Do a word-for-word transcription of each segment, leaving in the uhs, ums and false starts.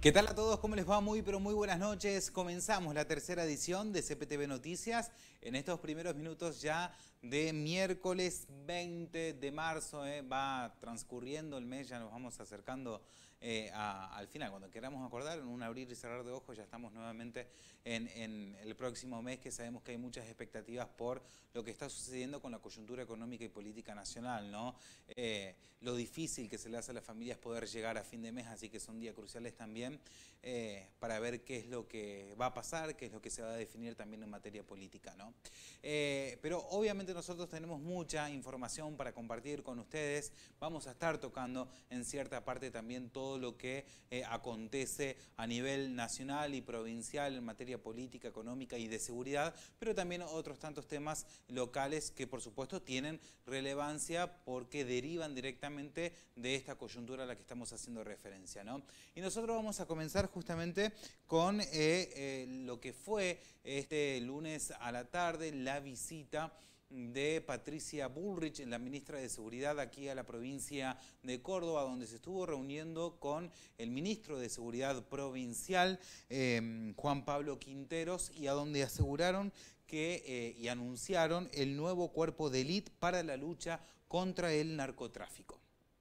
¿Qué tal a todos? ¿Cómo les va? Muy, pero muy buenas noches. Comenzamos la tercera edición de C P T V Noticias en estos primeros minutos ya de miércoles veinte de marzo. Eh, va transcurriendo el mes, ya nos vamos acercando eh, a, al final. Cuando queramos acordar, en un abrir y cerrar de ojos, ya estamos nuevamente en, en el próximo mes, que sabemos que hay muchas expectativas por lo que está sucediendo con la coyuntura económica y política nacional, ¿no? Eh, lo difícil que se le hace a las familias poder llegar a fin de mes, así que son días cruciales también eh, para ver qué es lo que va a pasar, qué es lo que se va a definir también en materia política, ¿no? Eh, pero obviamente nosotros tenemos mucha información para compartir con ustedes. Vamos a estar tocando en cierta parte también todo lo que eh, acontece a nivel nacional y provincial en materia política, económica y de seguridad, pero también otros tantos temas locales que por supuesto tienen relevancia porque derivan directamente de esta coyuntura a la que estamos haciendo referencia, ¿no? Y nosotros vamos a comenzar justamente con eh, eh, lo que fue este lunes a la tarde, la visita de Patricia Bullrich, la ministra de Seguridad aquí a la provincia de Córdoba, donde se estuvo reuniendo con el ministro de Seguridad provincial, eh, Juan Pablo Quinteros, y a donde aseguraron que eh, y anunciaron el nuevo cuerpo de élite para la lucha contra el narcotráfico.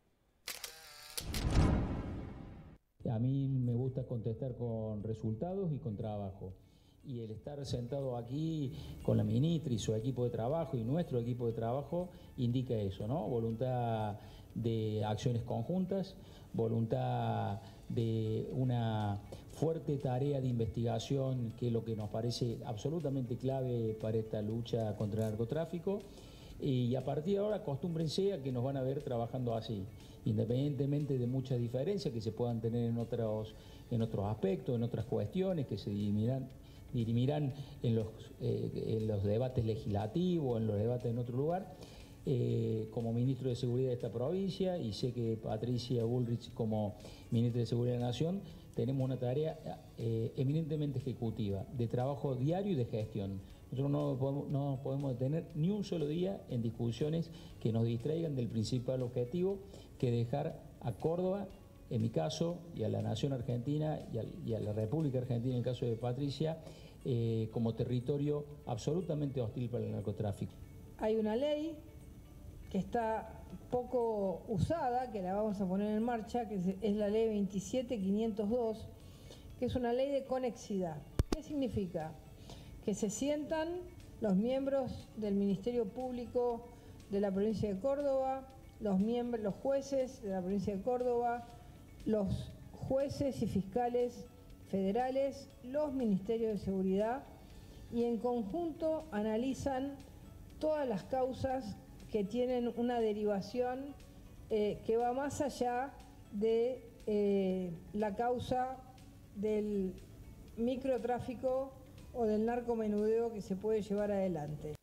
A mí me gusta contestar con resultados y con trabajo. Y el estar sentado aquí con la ministra y su equipo de trabajo y nuestro equipo de trabajo indica eso, ¿no? Voluntad de acciones conjuntas, voluntad de una fuerte tarea de investigación, que es lo que nos parece absolutamente clave para esta lucha contra el narcotráfico. Y a partir de ahora acostúmbrense a que nos van a ver trabajando así, independientemente de muchas diferencias que se puedan tener en otros, en otros aspectos, en otras cuestiones que se dirimirán, dirimirán en, los, eh, en los debates legislativos, en los debates en otro lugar. Eh, como ministro de Seguridad de esta provincia, y sé que Patricia Bullrich como ministra de Seguridad de la Nación, tenemos una tarea eh, eminentemente ejecutiva, de trabajo diario y de gestión. Nosotros no podemos, no podemos detener ni un solo día en discusiones que nos distraigan del principal objetivo, que dejar a Córdoba, en mi caso, y a la nación argentina y a, y a la República Argentina, en el caso de Patricia, eh, como territorio absolutamente hostil para el narcotráfico. Hay una ley que está poco usada, que la vamos a poner en marcha, que es la ley veintisiete mil quinientos dos, que es una ley de conexidad. ¿Qué significa? Que se sientan los miembros del Ministerio Público de la provincia de Córdoba, los, miembros, los jueces de la provincia de Córdoba, los jueces y fiscales federales, los ministerios de seguridad, y en conjunto analizan todas las causas que tienen una derivación eh, que va más allá de eh, la causa del microtráfico o del narcomenudeo que se puede llevar adelante.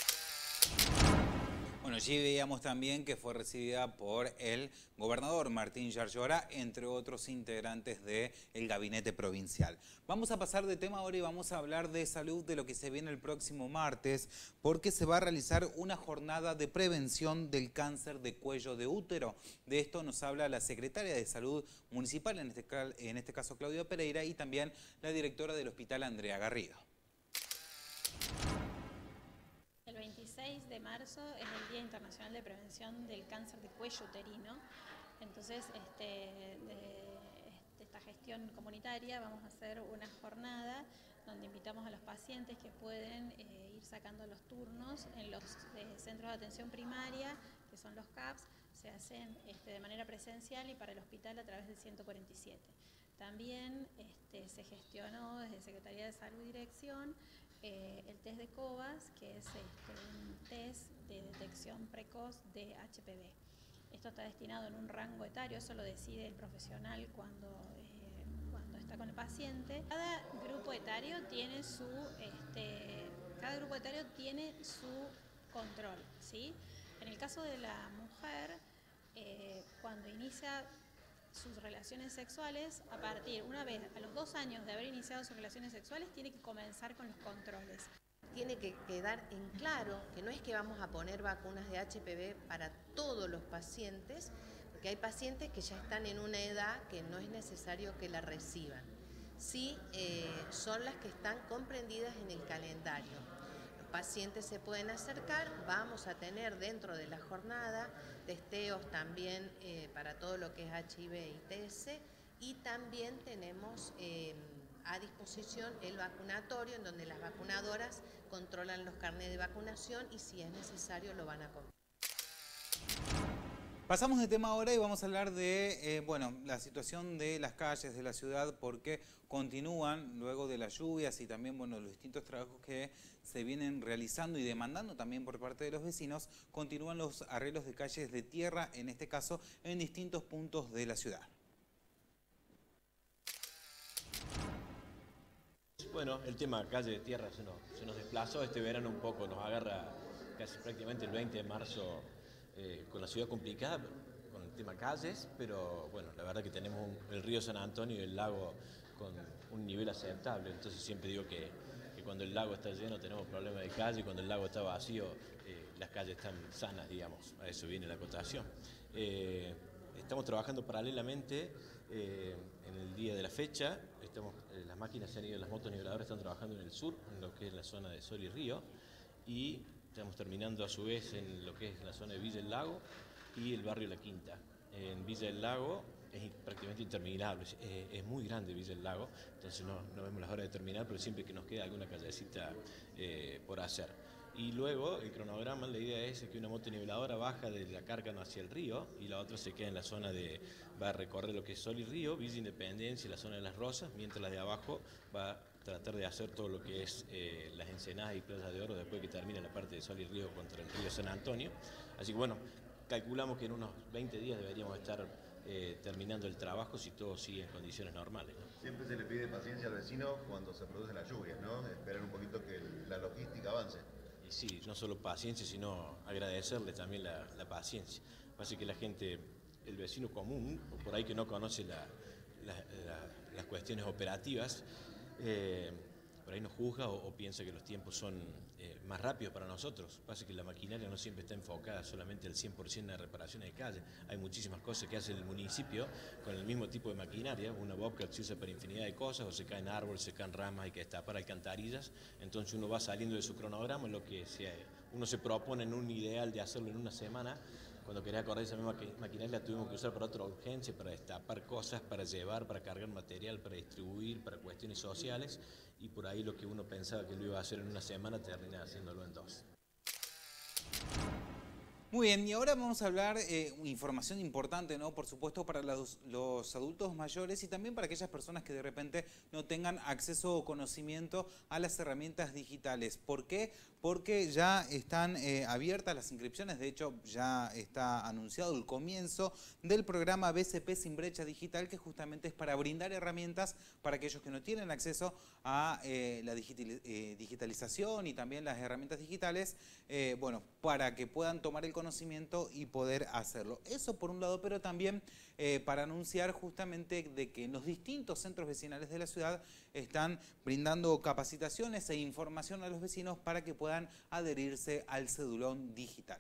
Bueno, allí veíamos también que fue recibida por el gobernador Martín Yarlora, entre otros integrantes del gabinete provincial. Vamos a pasar de tema ahora y vamos a hablar de salud, de lo que se viene el próximo martes, porque se va a realizar una jornada de prevención del cáncer de cuello de útero. De esto nos habla la secretaria de Salud Municipal, en este, en este caso Claudia Pereira, y también la directora del hospital Andrea Garrido. El veintiséis de marzo es el Día Internacional de Prevención del Cáncer de Cuello Uterino. Entonces, este, de, de esta gestión comunitaria vamos a hacer una jornada donde invitamos a los pacientes que pueden eh, ir sacando los turnos en los eh, centros de atención primaria, que son los C A Ps, se hacen este, de manera presencial y para el hospital a través del ciento cuarenta y siete. También este, se gestionó desde Secretaría de Salud y Dirección eh, el test de COVAS, que es este, un test de detección precoz de H P V. Esto está destinado en un rango etario, eso lo decide el profesional cuando, eh, cuando está con el paciente. Cada grupo etario tiene su, este, cada grupo etario tiene su control, ¿sí? En el caso de la mujer, eh, cuando inicia sus relaciones sexuales, a partir, una vez, a los dos años de haber iniciado sus relaciones sexuales, tiene que comenzar con los controles. Tiene que quedar en claro que no es que vamos a poner vacunas de H P V para todos los pacientes, porque porque hay pacientes que ya están en una edad que no es necesario que la reciban. Sí, eh, son las que están comprendidas en el calendario. Los pacientes se pueden acercar, vamos a tener dentro de la jornada testeos también eh, para todo lo que es H I V y T S, y también tenemos eh, a disposición el vacunatorio, en donde las vacunadoras controlan los carnets de vacunación y si es necesario lo van a comprar. Pasamos de tema ahora y vamos a hablar de eh, bueno, la situación de las calles de la ciudad, porque continúan luego de las lluvias y también bueno, los distintos trabajos que se vienen realizando y demandando también por parte de los vecinos. Continúan los arreglos de calles de tierra, en este caso en distintos puntos de la ciudad. Bueno, el tema calle de tierra se nos, se nos desplazó este verano un poco, nos agarra casi prácticamente el veinte de marzo eh, con la ciudad complicada, con el tema calles, pero bueno, la verdad que tenemos un, el río San Antonio y el lago con un nivel aceptable, entonces siempre digo que, que cuando el lago está lleno tenemos problemas de calle y cuando el lago está vacío eh, las calles están sanas, digamos, a eso viene la acotación. Eh, estamos trabajando paralelamente eh, en el día de la fecha, estamos, eh, las máquinas se han ido, las motos niveladoras están trabajando en el sur, en lo que es la zona de Sol y Río, y estamos terminando a su vez en lo que es la zona de Villa del Lago y el barrio La Quinta. En Villa del Lago es prácticamente interminable, es, es muy grande Villa del Lago, entonces no, no vemos las horas de terminar, pero siempre que nos queda alguna callecita eh, por hacer. Y luego el cronograma, la idea es que una moto niveladora baja de la Cárcano hacia el río y la otra se queda en la zona de, va a recorrer lo que es Sol y Río, Villa Independencia y la zona de Las Rosas, mientras la de abajo va a tratar de hacer todo lo que es eh, las Ensenadas y Playa de Oro después que termine la parte de Sol y Río contra el río San Antonio. Así que bueno, calculamos que en unos veinte días deberíamos estar eh, terminando el trabajo si todo sigue en condiciones normales, ¿no? Siempre se le pide paciencia al vecino cuando se producen las lluvias, ¿no? Esperar un poquito que la logística avance. Y sí, no solo paciencia, sino agradecerle también la, la paciencia. Pasa que la gente, el vecino común, o por ahí que no conoce la, la, la, las cuestiones operativas, eh, por ahí nos juzga o, o piensa que los tiempos son eh, más rápidos para nosotros. Pasa que la maquinaria no siempre está enfocada solamente al cien por ciento en la reparación de calle. Hay muchísimas cosas que hace el municipio con el mismo tipo de maquinaria. Una bobcat se usa para infinidad de cosas, o se caen árboles, se caen ramas, hay que destapar alcantarillas. Entonces uno va saliendo de su cronograma, lo que se, uno se propone en un ideal de hacerlo en una semana. Cuando quería acordar esa misma maquinaria la tuvimos que usar para otra urgencia, para destapar cosas, para llevar, para cargar material, para distribuir, para cuestiones sociales, y por ahí lo que uno pensaba que lo iba a hacer en una semana termina haciéndolo en dos. Muy bien, y ahora vamos a hablar eh, información importante, ¿no? Por supuesto para los, los adultos mayores y también para aquellas personas que de repente no tengan acceso o conocimiento a las herramientas digitales. ¿Por qué? Porque ya están eh, abiertas las inscripciones, de hecho ya está anunciado el comienzo del programa B C P Sin Brecha Digital, que justamente es para brindar herramientas para aquellos que no tienen acceso a eh, la digital, eh, digitalización y también las herramientas digitales, eh, bueno, para que puedan tomar el conocimiento y poder hacerlo. Eso por un lado, pero también eh, para anunciar justamente de que en los distintos centros vecinales de la ciudad están brindando capacitaciones e información a los vecinos para que puedan adherirse al cedulón digital.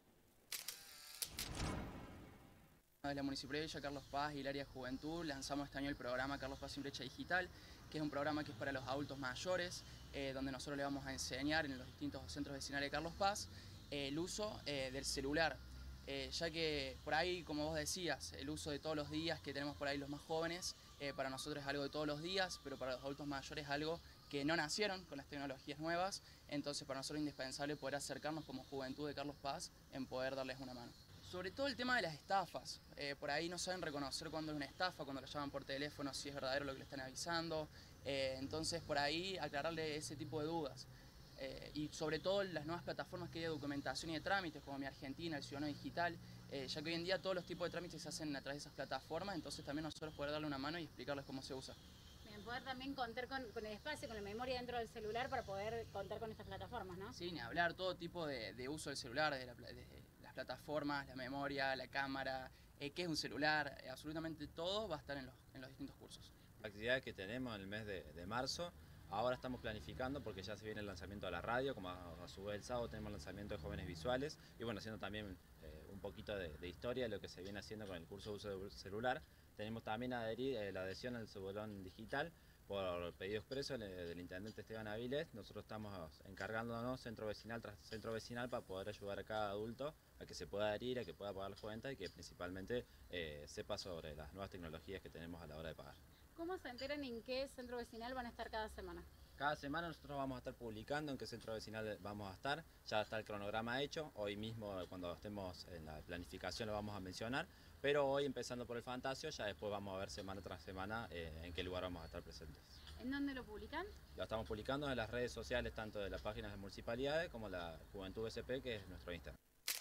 De la Municipalidad de Villa Carlos Paz y el área de Juventud lanzamos este año el programa Carlos Paz Sin Brecha Digital, que es un programa que es para los adultos mayores, eh, donde nosotros le vamos a enseñar en los distintos centros vecinales de Carlos Paz eh, el uso eh, del celular, eh, ya que por ahí, como vos decías, el uso de todos los días que tenemos por ahí los más jóvenes, eh, para nosotros es algo de todos los días, pero para los adultos mayores es algo que no nacieron con las tecnologías nuevas, entonces para nosotros es indispensable poder acercarnos como Juventud de Carlos Paz en poder darles una mano. Sobre todo el tema de las estafas, eh, por ahí no saben reconocer cuándo es una estafa, cuando lo llaman por teléfono, si es verdadero lo que le están avisando, eh, entonces por ahí aclararle ese tipo de dudas. Eh, y sobre todo las nuevas plataformas que hay de documentación y de trámites, como Mi Argentina, el Ciudadano Digital, eh, ya que hoy en día todos los tipos de trámites se hacen a través de esas plataformas, entonces también nosotros poder darle una mano y explicarles cómo se usa. Bien, poder también contar con, con el espacio, con la memoria dentro del celular para poder contar con estas plataformas, ¿no? Sí, ni hablar, todo tipo de, de uso del celular, de, la, de las plataformas, la memoria, la cámara, eh, qué es un celular, eh, absolutamente todo va a estar en los, en los distintos cursos. Actividades que tenemos en el mes de, de marzo. Ahora estamos planificando porque ya se viene el lanzamiento de la radio, como a, a su vez el sábado tenemos el lanzamiento de Jóvenes Visuales y bueno, haciendo también eh, un poquito de, de historia de lo que se viene haciendo con el curso de uso de celular. Tenemos también adherir, eh, la adhesión al cebolón digital por pedido expreso del intendente Esteban Avilés. Nosotros estamos encargándonos centro vecinal tras centro vecinal para poder ayudar a cada adulto a que se pueda adherir, a que pueda pagar las cuentas y que principalmente eh, sepa sobre las nuevas tecnologías que tenemos a la hora de pagar. ¿Cómo se enteran en qué centro vecinal van a estar cada semana? Cada semana nosotros vamos a estar publicando en qué centro vecinal vamos a estar. Ya está el cronograma hecho. Hoy mismo, cuando estemos en la planificación, lo vamos a mencionar. Pero hoy, empezando por el Fantasio, ya después vamos a ver semana tras semana eh, en qué lugar vamos a estar presentes. ¿En dónde lo publican? Lo estamos publicando en las redes sociales, tanto de las páginas de municipalidades como la Juventud S P, que es nuestro Instagram.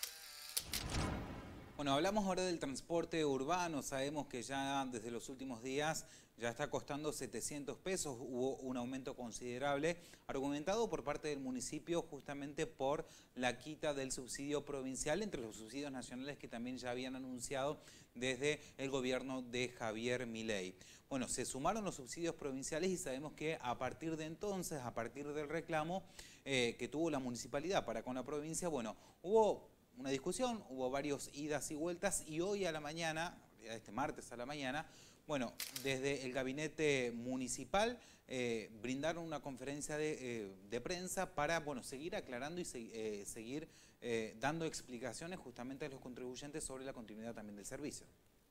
Bueno, hablamos ahora del transporte urbano. Sabemos que ya desde los últimos días ya está costando setecientos pesos. Hubo un aumento considerable, argumentado por parte del municipio justamente por la quita del subsidio provincial, entre los subsidios nacionales que también ya habían anunciado desde el gobierno de Javier Milei. Bueno, se sumaron los subsidios provinciales y sabemos que a partir de entonces, a partir del reclamo eh, que tuvo la municipalidad para con la provincia, bueno, hubo una discusión, hubo varios idas y vueltas y hoy a la mañana, este martes a la mañana, bueno, desde el gabinete municipal eh, brindaron una conferencia de, eh, de prensa para, bueno, seguir aclarando y se, eh, seguir eh, dando explicaciones justamente a los contribuyentes sobre la continuidad también del servicio.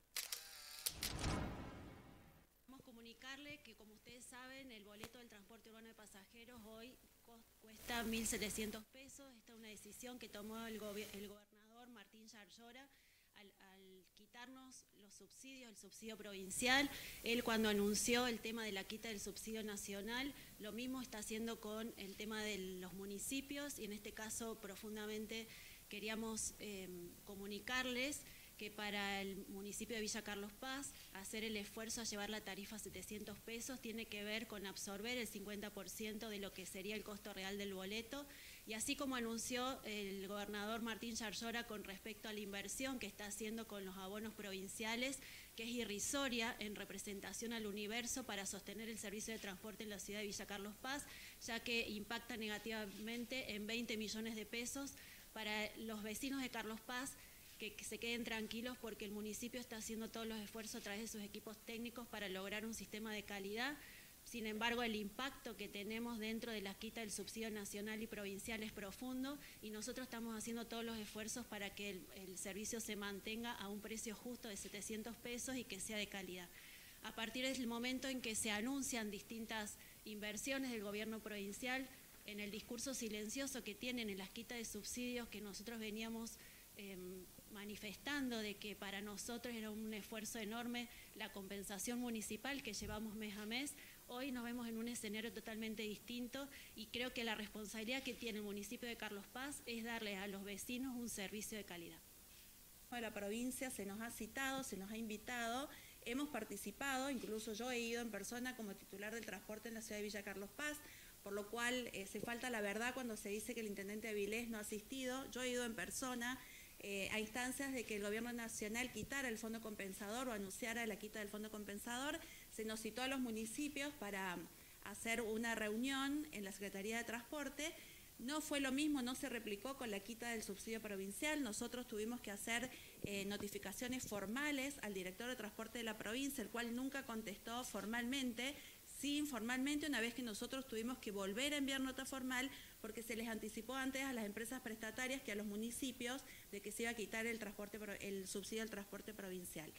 Queremos comunicarle que, como ustedes saben, el boleto del transporte urbano de pasajeros hoy cuesta mil setecientos pesos. Esta es una decisión que tomó el, gobi el gobernador Martín Yarlora al, al quitarnos los subsidios, el subsidio provincial. Él, cuando anunció el tema de la quita del subsidio nacional, lo mismo está haciendo con el tema de los municipios, y en este caso profundamente queríamos eh, comunicarles que para el municipio de Villa Carlos Paz hacer el esfuerzo a llevar la tarifa a setecientos pesos tiene que ver con absorber el cincuenta por ciento de lo que sería el costo real del boleto, y así como anunció el gobernador Martín Yarlora con respecto a la inversión que está haciendo con los abonos provinciales, que es irrisoria en representación al universo para sostener el servicio de transporte en la ciudad de Villa Carlos Paz, ya que impacta negativamente en veinte millones de pesos. Para los vecinos de Carlos Paz, que, que se queden tranquilos porque el municipio está haciendo todos los esfuerzos a través de sus equipos técnicos para lograr un sistema de calidad. Sin embargo, el impacto que tenemos dentro de la quita del subsidio nacional y provincial es profundo, y nosotros estamos haciendo todos los esfuerzos para que el, el servicio se mantenga a un precio justo de setecientos pesos y que sea de calidad. A partir del momento en que se anuncian distintas inversiones del gobierno provincial, en el discurso silencioso que tienen en las quitas de subsidios que nosotros veníamos eh, manifestando de que para nosotros era un esfuerzo enorme la compensación municipal que llevamos mes a mes, hoy nos vemos en un escenario totalmente distinto, y creo que la responsabilidad que tiene el municipio de Carlos Paz es darle a los vecinos un servicio de calidad. De la provincia se nos ha citado, se nos ha invitado, hemos participado, incluso yo he ido en persona como titular del transporte en la ciudad de Villa Carlos Paz, por lo cual eh, se falta la verdad cuando se dice que el intendente Avilés no ha asistido. Yo he ido en persona eh, a instancias de que el gobierno nacional quitara el fondo compensador o anunciara la quita del fondo compensador. Se nos citó a los municipios para hacer una reunión en la Secretaría de Transporte. No fue lo mismo, no se replicó con la quita del subsidio provincial. Nosotros tuvimos que hacer eh, notificaciones formales al director de transporte de la provincia, el cual nunca contestó formalmente. Sí, informalmente, una vez que nosotros tuvimos que volver a enviar nota formal porque se les anticipó antes a las empresas prestatarias que a los municipios de que se iba a quitar el, transporte, el subsidio al transporte provincial.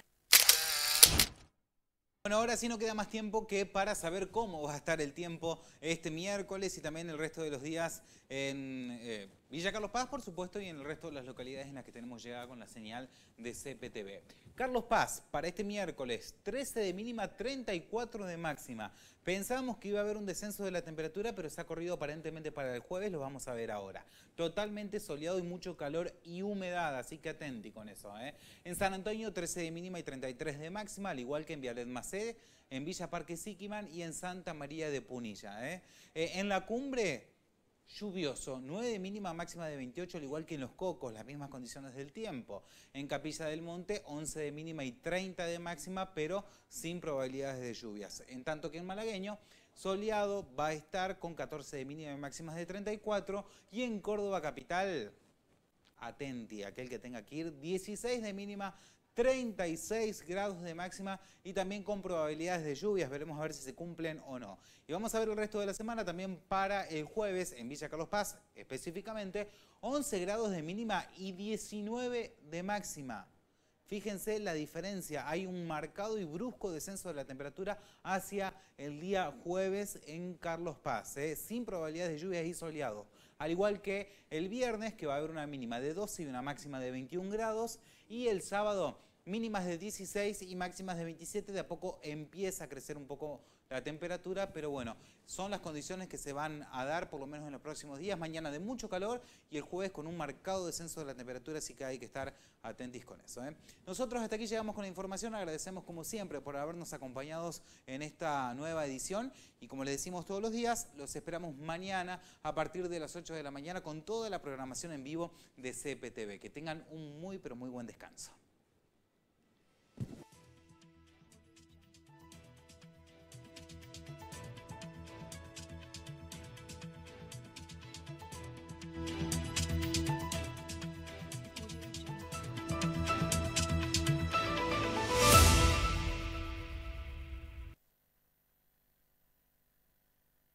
Bueno, ahora sí no queda más tiempo que para saber cómo va a estar el tiempo este miércoles y también el resto de los días en eh, Villa Carlos Paz, por supuesto, y en el resto de las localidades en las que tenemos llegada con la señal de C P T V. Carlos Paz, para este miércoles, trece de mínima, treinta y cuatro de máxima. Pensábamos que iba a haber un descenso de la temperatura, pero se ha corrido aparentemente para el jueves, lo vamos a ver ahora. Totalmente soleado y mucho calor y humedad, así que atenti con eso, ¿eh? En San Antonio, trece de mínima y treinta y tres de máxima, al igual que en Vialet Macé, en Villa Parque Siquiman y en Santa María de Punilla, ¿eh? Eh, en la cumbre, lluvioso, nueve de mínima, máxima de veintiocho, al igual que en Los Cocos, las mismas condiciones del tiempo. En Capilla del Monte, once de mínima y treinta de máxima, pero sin probabilidades de lluvias. En tanto que en Malagueño, soleado va a estar con catorce de mínima y máximas de treinta y cuatro, y en Córdoba capital, atenti, aquel que tenga que ir. dieciséis de mínima, treinta y seis grados de máxima y también con probabilidades de lluvias. Veremos a ver si se cumplen o no. Y vamos a ver el resto de la semana también para el jueves en Villa Carlos Paz, específicamente once grados de mínima y diecinueve de máxima. Fíjense la diferencia, hay un marcado y brusco descenso de la temperatura hacia el día jueves en Carlos Paz, ¿eh? sin probabilidades de lluvias y soleado. Al igual que el viernes, que va a haber una mínima de doce y una máxima de veintiún grados, y el sábado mínimas de dieciséis y máximas de veintisiete. De a poco empieza a crecer un poco la temperatura, pero bueno, son las condiciones que se van a dar por lo menos en los próximos días. Mañana de mucho calor y el jueves con un marcado descenso de la temperatura, así que hay que estar atentos con eso, ¿eh? Nosotros hasta aquí llegamos con la información, agradecemos como siempre por habernos acompañado en esta nueva edición y como les decimos todos los días, los esperamos mañana a partir de las ocho de la mañana con toda la programación en vivo de C P T V. Que tengan un muy pero muy buen descanso.